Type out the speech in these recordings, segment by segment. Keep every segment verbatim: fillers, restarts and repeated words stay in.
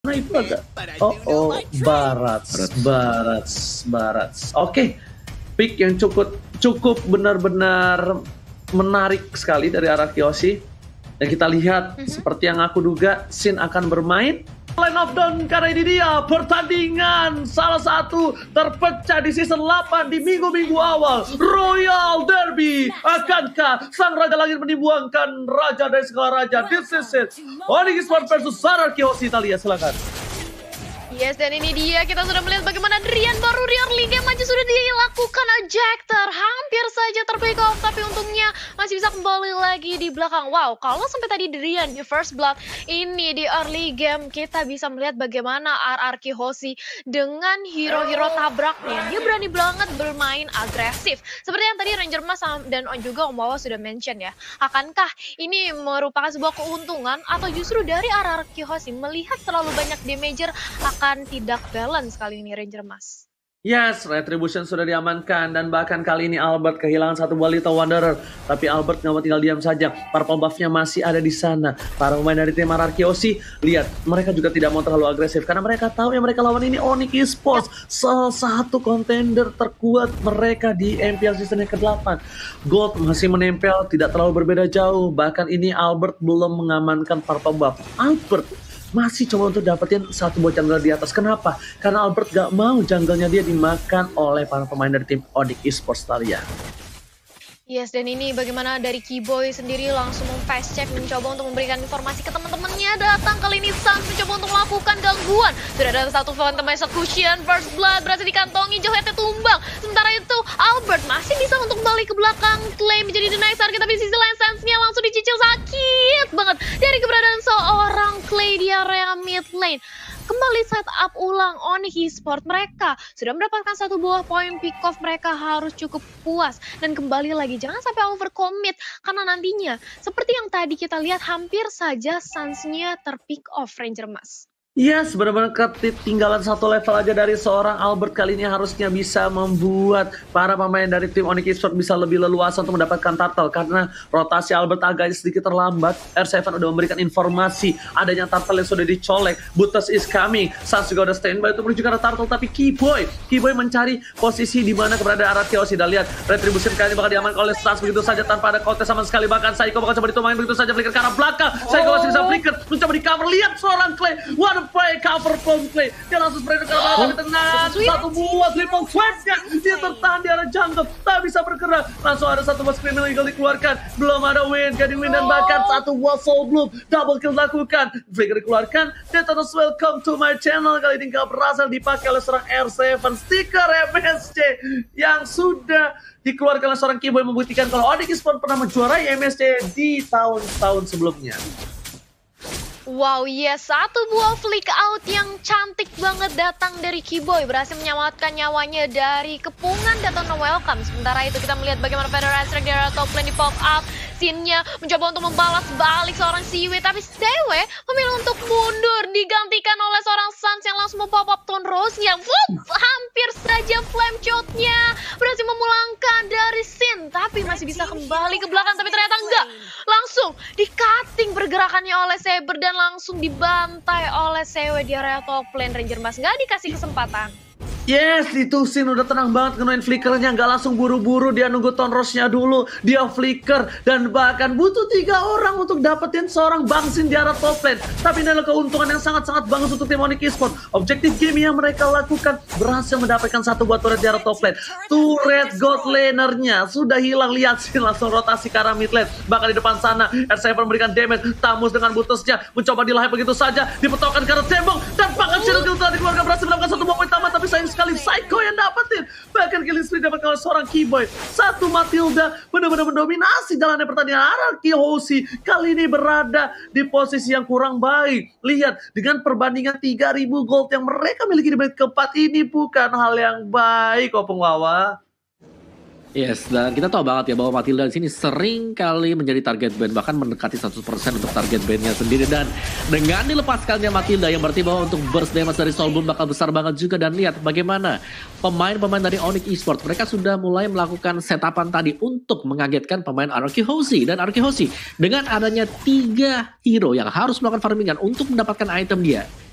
Nah itu agak oh oh barat barat barat. Oke, pick yang cukup cukup benar-benar menarik sekali dari arah Kiyoshi. Dan kita lihat mm-hmm. seperti yang aku duga, Sin akan bermain Line of Dawn karena ini dia pertandingan salah satu terpecah di season delapan di minggu-minggu awal. Royal Derby. Akankah sang Raja Langit menimbangkan Raja dari segala raja? This is it. Onyx Esports versus Sarar Kiyoshi. Kita lihat, silakan. Yes, dan ini dia, kita sudah melihat bagaimana Drian baru di early game aja sudah dilakukan ejector. Hampir saja terpick off, tapi untungnya masih bisa kembali lagi di belakang. Wow, kalau sampai tadi Drian di first blood, ini di early game kita bisa melihat bagaimana R R Kiyoshi dengan hero-hero tabraknya. Dia berani banget bermain agresif. Seperti yang tadi Ranger Mas dan juga Om Wawa sudah mention ya. Akankah ini merupakan sebuah keuntungan atau justru dari R R Kiyoshi melihat terlalu banyak damager akan tidak balance kali ini Ranger Mas? Yes, Retribution sudah diamankan dan bahkan kali ini Albert kehilangan satu buah Little Wanderer. Tapi Albert nggak mau tinggal diam saja. Purple buff-nya masih ada di sana. Para pemain dari tim R R Kiyoshi, lihat mereka juga tidak mau terlalu agresif karena mereka tahu yang mereka lawan ini Onyx Esports, salah satu kontender terkuat mereka di M P L season yang kedelapan. Gold masih menempel, tidak terlalu berbeda jauh. Bahkan ini Albert belum mengamankan Purple buff. Albert masih coba untuk dapetin satu buah jungle di atas. Kenapa? Karena Albert gak mau jungle-nya dia dimakan oleh para pemain dari tim Onyx Esports Talia. Yes, dan ini bagaimana dari Kiboy sendiri langsung mem-fast check, mencoba untuk memberikan informasi ke teman-temannya. Datang kali ini Sans mencoba untuk melakukan gangguan. Sudah ada satu Phantom Execution, First Blood berhasil dikantongi, Jauhetnya tumbang. Sementara itu Albert masih bisa untuk balik ke belakang, Clay menjadi deny target, tapi sisi lain Sans-nya langsung dicicil sakit banget dari keberadaan seorang Clay di area mid lane. Kembali set up ulang Onyx Esports, mereka sudah mendapatkan satu buah poin pick off, mereka harus cukup puas dan kembali lagi jangan sampai overcommit karena nantinya seperti yang tadi kita lihat hampir saja Sans-nya terpick off Ranger Mas. Yes, benar-benar ketinggalan satu level aja dari seorang Albert. Kali ini harusnya bisa membuat para pemain dari tim Onyx Esports bisa lebih leluasa untuk mendapatkan turtle. Karena rotasi Albert agak sedikit terlambat. R tujuh udah memberikan informasi adanya turtle yang sudah dicolek. Butas is coming. Sans juga udah standby untuk menuju ke arah turtle. Tapi Kiboy, Kiboy mencari posisi di mana keberadaan R R Kiyoshi. Dan lihat, Retribution kali ini bakal diamankan oleh Sans begitu saja tanpa ada kontes sama sekali. Bahkan Saiko bakal coba ditumain begitu saja. Flicker ke arah belakang. Saiko masih bisa flicker. Mencoba di cover. Lihat seorang Clay. What play cover from Clay. Dia langsung spray ke arah belakang tenang. Satu buah triple swipe-nya. Dia tertahan di arah jungle. Tak bisa bergerak. Langsung ada satu buah Criminal Eagle dikeluarkan. Belum ada win. Gading win dan bahkan satu buah Soul Bloom. Double kill dilakukan. Flicker dikeluarkan. Dia terus welcome to my channel. Kali ini gak berhasil dipakai oleh seorang R tujuh. Stiker M S C yang sudah dikeluarkan oleh seorang Kiboy membuktikan kalau Onyx Esports pernah menjuarai M S C di tahun-tahun sebelumnya. Wow, yes, satu buah flick out yang cantik banget datang dari Kiboy, berhasil menyelamatkan nyawanya dari kepungan Datang No Welcome. Sementara itu kita melihat bagaimana Federal Strike dari top lane di pop up. Scene-nya mencoba untuk membalas balik seorang Siwe, tapi Dewe memilih untuk mundur, digantikan oleh seorang Sans yang langsung mempop up Ton Rose-nya. Hampir saja flame shot-nya berhasil memulangkan dari Sin, tapi masih bisa kembali ke belakang, tapi ternyata enggak. Langsung di-cutting pergerakannya oleh Saber dan langsung dibantai oleh Sewe di area top lane. Ranger Mas nggak dikasih kesempatan. Yes, itu Sin udah tenang banget ngenuin flickernya, nggak langsung buru-buru, dia nunggu Ton Rose-nya dulu, dia flicker, dan bahkan butuh tiga orang untuk dapetin seorang Bang Sin di arah top lane. Tapi ini adalah keuntungan yang sangat-sangat bagus untuk tim Onyx Esports. Objektif game yang mereka lakukan berhasil mendapatkan satu buat turret di arah top lane. Turret God Laner-nya sudah hilang, lihat Sin langsung rotasi ke arah mid lane. Bahkan di depan sana, R tujuh memberikan damage, Tamus dengan butusnya mencoba dilahap begitu saja, dipetokkan ke arah tembok, dan bahkan Shadow Kill telah dikeluarkan, berhasil mendapatkan satu buah poin tambah, tapi sayang sekali Psycho yang dapetin. Bahkan killing spree dapat oleh seorang Kiboy. Satu Matilda benar-benar mendominasi jalannya pertandingan. R R Kiyoshi kali ini berada di posisi yang kurang baik. Lihat, dengan perbandingan tiga ribu gold yang mereka miliki di menit keempat ini bukan hal yang baik, Opung Wawa. Yes, dan kita tahu banget ya bahwa Matilda di sini sering kali menjadi target ban, bahkan mendekati seratus persen untuk target ban-nya sendiri. Dan dengan dilepaskannya Matilda yang berarti bahwa untuk burst damage dari Soul Bloom bakal besar banget juga. Dan lihat bagaimana pemain-pemain dari Onyx Esports, mereka sudah mulai melakukan setapan tadi untuk mengagetkan pemain R R Kiyoshi. Dan R R Kiyoshi dengan adanya tiga hero yang harus melakukan farmingan untuk mendapatkan item dia,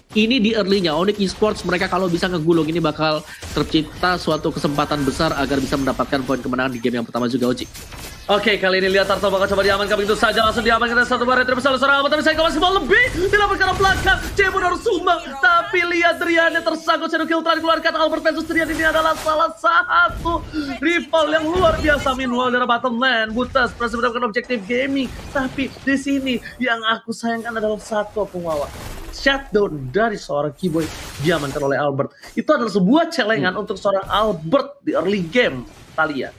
ini di early-nya Onyx Esports mereka kalau bisa ngegulung ini bakal tercipta suatu kesempatan besar agar bisa mendapatkan poin kemenangan di game yang pertama juga, Oji. Oke, kali ini lihat Turtle bakal coba diamankan begitu saja, langsung diamankan satu baret terbesar seorang Albert, tapi saya masih mau lebih dilaporkan ke belakang. Cebon harus sumbang, tapi lihat Driannya tersangkut, shadow kill telah dikeluarkan. Albert versus Drian ini adalah salah satu rival yang luar biasa. Meanwhile dari bottom lane, Butas berhasil mendapatkan objektif gaming, tapi di sini yang aku sayangkan adalah satu pengawal. Shutdown dari seorang Keyboy diamankan oleh Albert. Itu adalah sebuah celengan hmm. untuk seorang Albert di early game, Talia.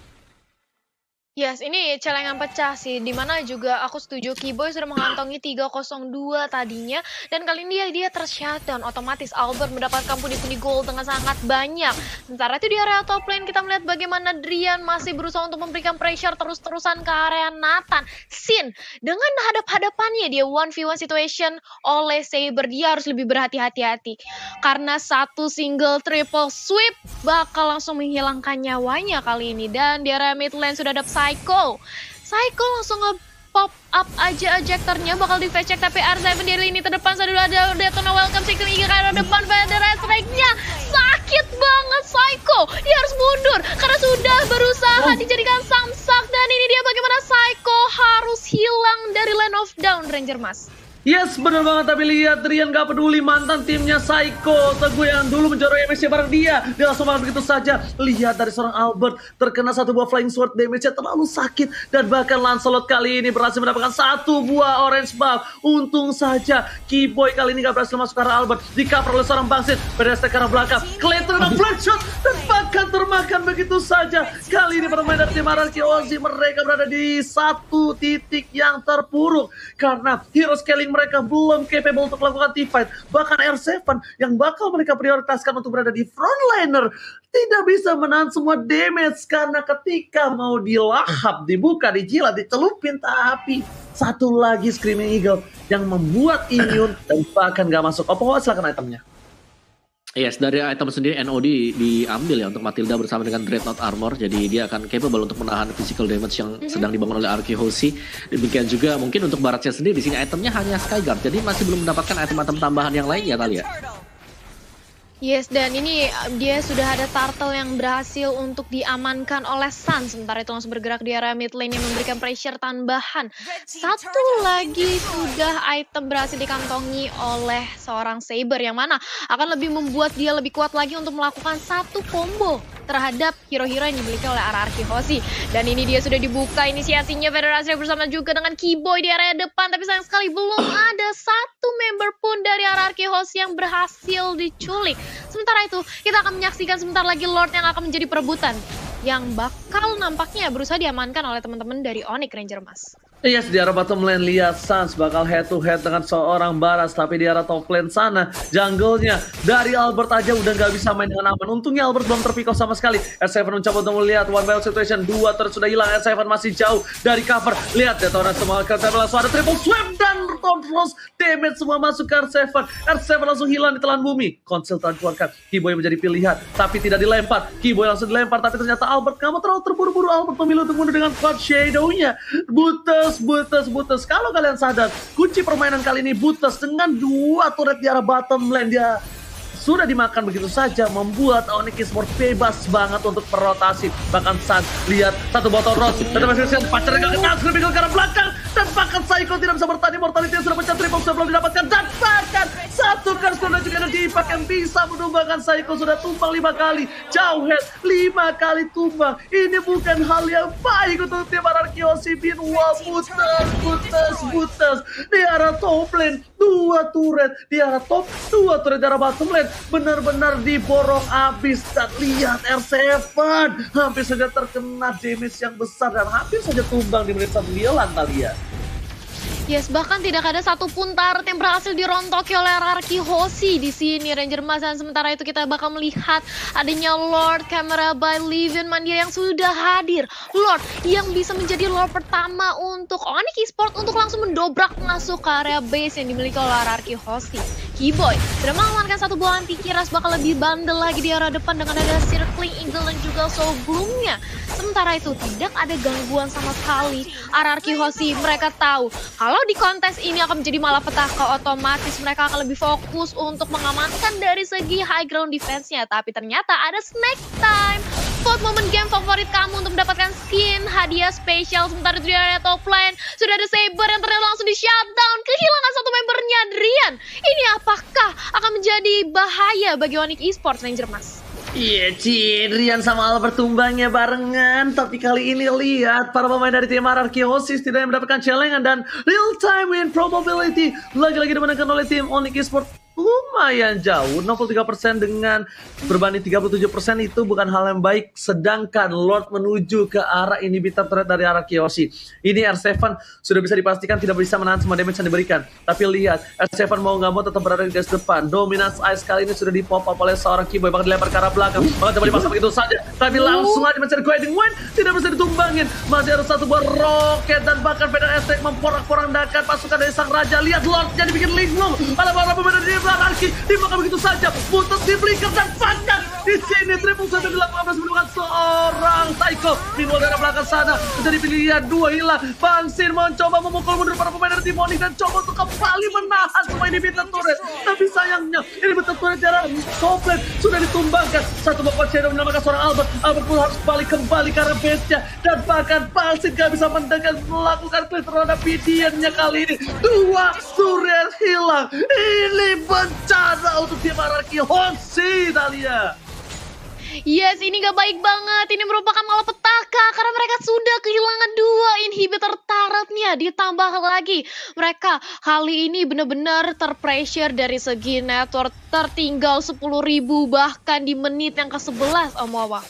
Yes, ini celengan pecah sih, dimana juga aku setuju Keyboy sudah mengantongi tiga nol dua tadinya, dan kali ini dia, dia tershutdown, otomatis Albert mendapatkan pundi-pundi gold dengan sangat banyak. Sementara itu di area top lane kita melihat bagaimana Drian masih berusaha untuk memberikan pressure terus-terusan ke area Nathan. Sin, dengan hadap-hadapannya dia one v one situation oleh Saber, dia harus lebih berhati-hati-hati. Karena satu single triple sweep bakal langsung menghilangkan nyawanya kali ini, dan di area mid lane sudah ada Psycho. Psycho langsung nge-pop up aja ejectornya, bakal di face check, tapi R tujuh di lini terdepan sudah ada Daytona welcome six ke arah depan, Federer strike-nya sakit banget Psycho. Dia harus mundur karena sudah berusaha oh. dijadikan samsak, dan ini dia bagaimana Psycho harus hilang dari Land of Down, Ranger Mas. Yes, bener banget, tapi lihat Drian gak peduli mantan timnya Psycho, Teguh yang dulu menjoroi M S C bareng dia. Dia langsung makan begitu saja. Lihat dari seorang Albert terkena satu buah flying sword, damage-nya terlalu sakit. Dan bahkan Lancelot kali ini berhasil mendapatkan satu buah orange buff. Untung saja Keyboy kali ini gak berhasil masuk ke arah Albert. Di-cover oleh seorang bangsit, berdasar ke arah belakang. Clayton dengan flat shot dan bahkan termakan begitu saja. Kali ini pemain dari tim R R Q Ozi mereka berada di satu titik yang terpuruk. Karena hero scaling mereka belum capable untuk melakukan teamfight. Bahkan R tujuh yang bakal mereka prioritaskan untuk berada di frontliner tidak bisa menahan semua damage, karena ketika mau dilahap, dibuka, dijilat, dicelupin, tapi satu lagi Screaming Eagle yang membuat immune dan bahkan gak masuk. Apa silakan itemnya? Yes, dari item sendiri N O D diambil ya untuk Matilda bersama dengan Dreadnought Armor. Jadi dia akan capable untuk menahan physical damage yang mm-hmm. sedang dibangun oleh Arky Hoshi. Demikian juga mungkin untuk Baratnya sendiri di sini itemnya hanya Skyguard. Jadi masih belum mendapatkan item-item tambahan yang lain ya Talia. Yes, dan ini dia sudah ada Turtle yang berhasil untuk diamankan oleh Sun. Sementara itu langsung bergerak di area mid lane yang memberikan pressure tambahan. Satu lagi sudah item berhasil dikantongi oleh seorang Saber, yang mana akan lebih membuat dia lebih kuat lagi untuk melakukan satu combo terhadap hero-hero yang dimiliki oleh R R Q Hoshi. Dan ini dia sudah dibuka inisiasinya Federasi bersama juga dengan Keyboy di area depan. Tapi sayang sekali belum ada satu member pun dari R R Q Hoshi yang berhasil diculik. Sementara itu, kita akan menyaksikan sebentar lagi Lord yang akan menjadi perebutan, yang bakal nampaknya berusaha diamankan oleh teman-teman dari Onyx, Ranger Mas. Yes, di arah bottom lane lihat Sans bakal head to head dengan seorang Baras, tapi di arah top lane sana jungle-nya dari Albert aja udah nggak bisa main dengan aman. Untungnya Albert belum terpikau sama sekali. R tujuh mencoba untuk melihat one battle situation, dua terus sudah hilang. R tujuh masih jauh dari cover. Lihat Daytona semua ke langsung ada triple sweep dan Frost damage semua masuk ke R tujuh. R tujuh langsung hilang di telan bumi. Konsel telah dikeluarkan. Keyboy menjadi pilihan, tapi tidak dilempar. Keyboy langsung dilempar, tapi ternyata Albert kamu terlalu terburu-buru. Albert memilih untuk mundur dengan quad shadow-nya. Butas Butas, Butas. Kalau kalian sadar, kunci permainan kali ini Butas dengan dua turret di arah bottom lane. Dia sudah dimakan begitu saja, membuat Onyx Esports bebas banget untuk berotasi. Bahkan Sun, lihat satu botol Rose, dan masih pacarnya gak kenal, Screaming ke arah belakang, dan bahkan Psycho tidak bisa bertani, mortality yang sudah pecah, triple sudah belum didapatkan, dan bahkan satu curse dan juga ada Deepak yang bisa menumbangkan Psycho, sudah tumbang lima kali, jauh head, lima kali tumbang. Ini bukan hal yang baik untuk tim R R Q Hoshi. Wah, Butas, Butas, Butas, di arah top lane, dua turret, di arah top, dua turret di arah bottom lane, benar-benar diborong abis. Dan lihat R tujuh hampir saja terkena damage yang besar dan hampir saja tumbang di menit sembilan Talia. Yes, bahkan tidak ada satupun turret yang berhasil dirontoki oleh R R Q Hoshi di sini, Ranger Mas. Dan sementara itu kita bakal melihat adanya Lord Camera by Livin Mandia yang sudah hadir. Lord yang bisa menjadi Lord pertama untuk Onyx Esports untuk langsung mendobrak masuk ke area base yang dimiliki oleh R R Q Hoshi. Keyboy sudah mengamankan satu buah anti-kiras, bakal lebih bandel lagi di arah depan dengan ada circling eagle dan juga soul bloomnya. Sementara itu tidak ada gangguan sama sekali. R R Q Hoshi mereka tahu kalau di kontes ini akan menjadi malapetaka, otomatis mereka akan lebih fokus untuk mengamankan dari segi high ground defense-nya. Tapi ternyata ada snack time. Vote momen game favorit kamu untuk mendapatkan skin hadiah spesial. Sementara itu di area top lane sudah ada Saber yang ternyata langsung di shutdown. Kehilangan satu membernya, Drian. Ini apakah akan menjadi bahaya bagi Onyx Esports, Ranger Mas? Iya, Ci, Drian sama Albert tumbangnya barengan. Tapi kali ini lihat para pemain dari tim R R Q Hoshi tidak mendapatkan celengan dan real time win probability lagi-lagi dimenangkan oleh tim Onyx Esports. Lumayan jauh, enam puluh tiga persen dengan berbanding tiga puluh tujuh persen itu bukan hal yang baik. Sedangkan Lord menuju ke arah inhibitor turret dari R R Q Hoshi. Ini R tujuh sudah bisa dipastikan tidak bisa menahan semua damage yang diberikan. Tapi lihat, R tujuh mau nggak mau tetap berada di garis depan. Dominance Ice kali ini sudah dipop up oleh seorang Keyboy, bahkan dilempar ke arah belakang. Bahkan coba dimasak begitu saja. Tapi langsung aja mencari guiding wind, tidak bisa ditumbangin. Masih ada satu buah roket dan bahkan Vader Aztec memporak-porandakan pasukan dari sang raja. Lihat Lord jadi bikin linglung. Ada para pemain dari Arki dimakan begitu saja, butuh di flicker dan bahkan di sini triple satu delapan belas menemukan seorang Psycho di luar dari belakang sana. Menjadi pilihan dua hilang. Bang Sin mencoba memukul mundur para pemain dari tim Onyx dan coba untuk kembali menahan semua inhibitor turret. Tapi sayangnya inhibitor turret dari Toplet sudah ditumbangkan. Satu bapak Shadow menyelamatkan seorang Albert. Albert pun harus balik kembali karena base-nya dan bahkan Bang Sin gak bisa mendekat melakukan clear terhadap Pidiannya kali ini. Dua surya hilang. Ini bencana untuk tim R R Q Hoshi, Dahlia. Yes, ini gak baik banget. Ini merupakan malapetaka karena mereka sudah kehilangan dua inhibitor turretnya. Ditambah lagi mereka kali ini benar-benar terpressure dari segi network, tertinggal sepuluh ribu bahkan di menit yang ke sebelas, Om Wawa.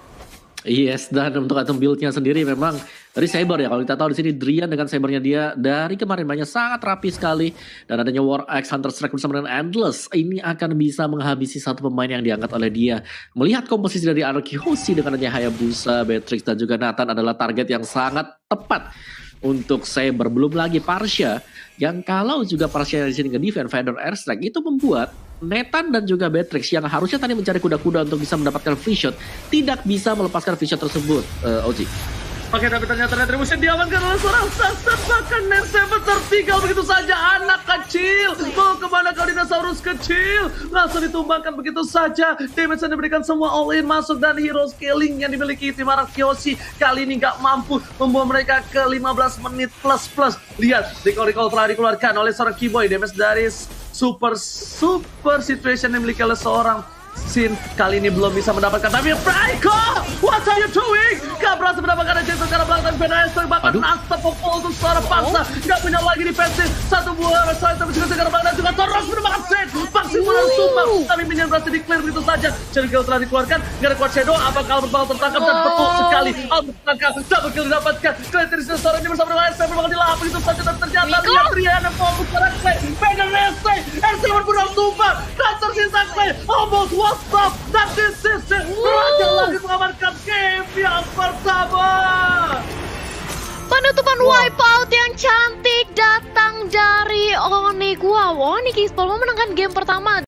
Yes, dan untuk item build-nya sendiri memang dari Saber ya. Kalau kita tahu di sini Drian dengan Sabernya dia dari kemarin mainnya sangat rapi sekali, dan adanya War Axe, Hunter Strike bersama dengan Endless ini akan bisa menghabisi satu pemain yang diangkat oleh dia. Melihat komposisi dari R R Q Hoshi dengan adanya Hayabusa, Beatrix dan juga Nathan adalah target yang sangat tepat untuk Saber. Belum lagi Parsha yang kalau juga Parsha di sini nge-defend Vader Airstrike itu membuat Nathan dan juga Beatrix yang harusnya tadi mencari kuda-kuda untuk bisa mendapatkan free shot tidak bisa melepaskan free shot tersebut. uh, Oji. Oke, tapi ternyata retribution diamankan oleh seorang Saster. Bahkan Nerseven tertinggal begitu saja. Anak kecil, mau kemana kau dinosaurus kecil? Langsung ditumbangkan begitu saja. Damage yang diberikan semua all in masuk, dan hero scaling yang dimiliki tim R R Q Hoshi kali ini nggak mampu membawa mereka ke lima belas menit plus plus. Lihat, recall-recall telah dikeluarkan oleh seorang Keyboy. Damage dari super super situation yang dimiliki oleh seorang Sin kali ini belum bisa mendapatkan. Tapi Franco, what are you doing? Gak berhasil mendapatkan Jason karena belakang Venezuela. Bahkan Asta Popol untuk suara paksa. Gak punya lagi defensif. Satu buah Restoran tapi juga sekarang belakang juga Toros mendapatkan set. Vaksin pun harus tumbang. Tapi Minion berhasil di-clear begitu saja. Jericho telah dikeluarkan. Gak ada kuat Shadow. Apakah Albert bakal tertangkap? Dan betul sekali Albert tertangkap. Double kill didapatkan. Clearis Restoran ini bersama dengan S M bakal dilahap begitu saja. Dan ternyata lihat Triana yang fokus pada Clay. Vader Reste. S M pun harus tumbang. Dan tersisa Clay. Almost what's up? Dan this is it. Raja lagi mengamankan game yang pertama. Penutupan wipeout yang cantik datang dari Onyx. Wow, Onyx Esports memenangkan game pertama.